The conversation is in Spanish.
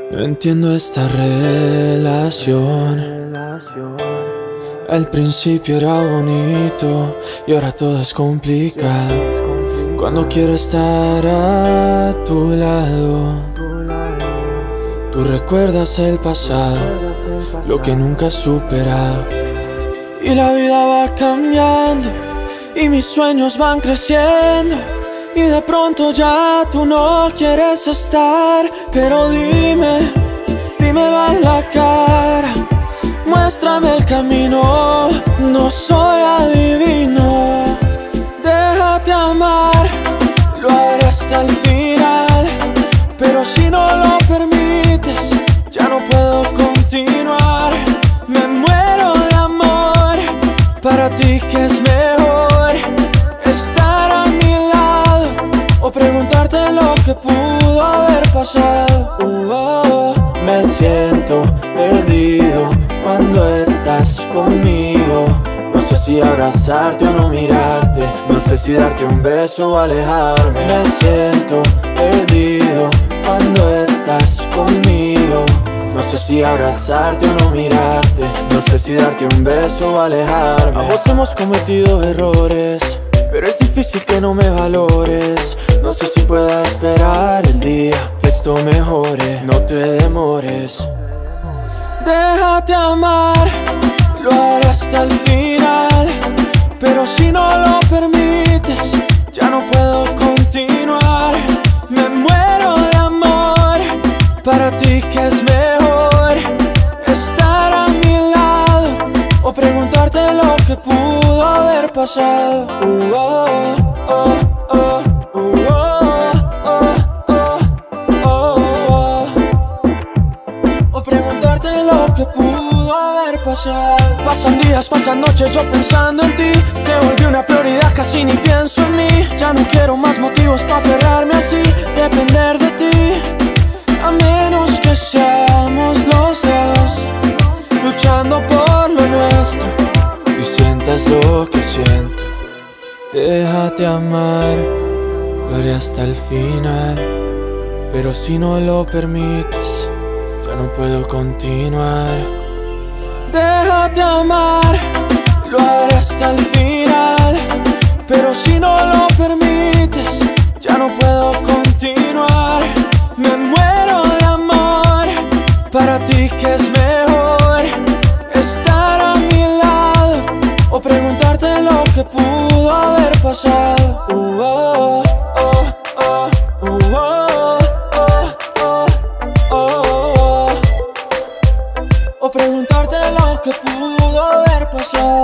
No entiendo esta relación. Al principio era bonito y ahora todo es complicado. Cuando quiero estar a tu lado, tú recuerdas el pasado, lo que nunca has superado. Y la vida va cambiando y mis sueños van creciendo, y de pronto ya tú no quieres estar. Pero dime, dímelo a la cara, muéstrame el camino, no soy adivino. Déjate amar, lo haré hasta el final, pero si no lo permites, ya no puedo continuar. Me muero de amor, para ti que es mejor estar a mi lado o preguntarte lo que pudo haber pasado. Me siento perdido cuando estás conmigo. No sé si abrazarte o no mirarte, no sé si darte un beso o alejarme. Me siento perdido cuando estás conmigo. No sé si abrazarte o no mirarte, no sé si darte un beso o alejarme. Ambos hemos cometido errores, pero es difícil que no me valores. No sé si pueda esperar el día que esto mejore. No te demores. Déjate amar, lo haré hasta el final, pero si no lo permites, ya no puedo continuar. Me muero de amor, para ti que es mejor estar a mi lado o preguntarte lo que pudo haber pasado. O preguntarte lo que pudo haber pasado. Pasan días, pasan noches yo pensando en ti. Te volví una prioridad, casi ni pienso en mí. Ya no quiero más motivos para aferrarme así, depender de ti. A menos que seamos los dos luchando por lo nuestro y sientas lo que siento. Déjate amar, lo haré hasta el final, pero si no lo permites, ya no puedo continuar. Déjate amar, lo haré hasta el final, pero si no lo permites, ya no puedo continuar. Me muero de amor, para ti que es mejor estar a mi lado o preguntarte lo que pudo haber pasado. O preguntarte lo que pudo haber pasado.